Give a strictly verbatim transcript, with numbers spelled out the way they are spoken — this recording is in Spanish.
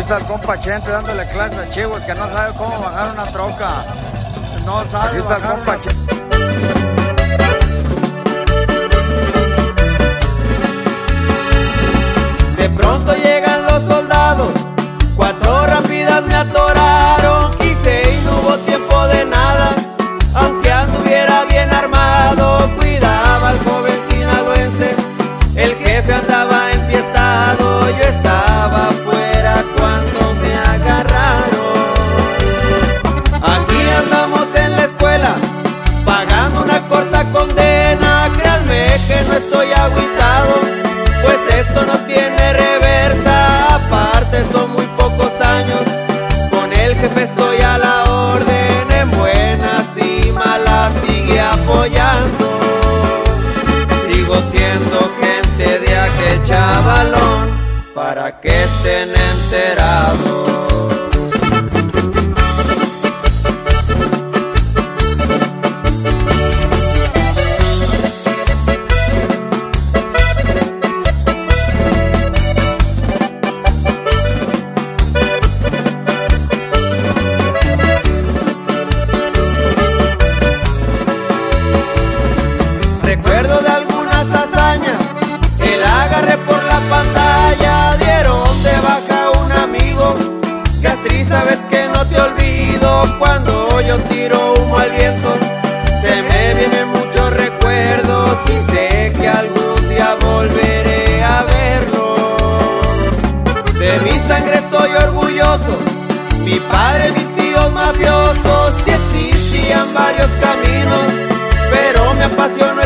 está el compa Chente dándole clases a chivos que no sabe cómo bajar una troca. No sabe. Aquí está el compa Chente. De pronto llegan los soldados, cuatro rápidas me atoraron. Quise y no hubo tiempo de nada, aunque anduviera bien armado. Cuidaba al joven sinaloense, el jefe andaba enfiestado. Yo estaba afuera cuando me agarraron. Aquí andamos en la escuela, pagando una corta condena. Créanme que no estoy agüitado, pues esto no tiene reversa. Aparte son muy pocos años, con el jefe estoy a la orden. En buenas y malas sigue apoyando. Sigo siendo gente de aquel chavalón, para que estén enterados. Recuerdo de algunas hazañas, el agarre por la pantalla. Dieron de baja a un amigo, Castri, sabes que no te olvido. Cuando yo tiro humo al viento, se me vienen muchos recuerdos, y sé que algún día volveré a verlo. De mi sangre estoy orgulloso, mi padre, mis tíos mafiosos. Si existían varios caminos, pero me apasiona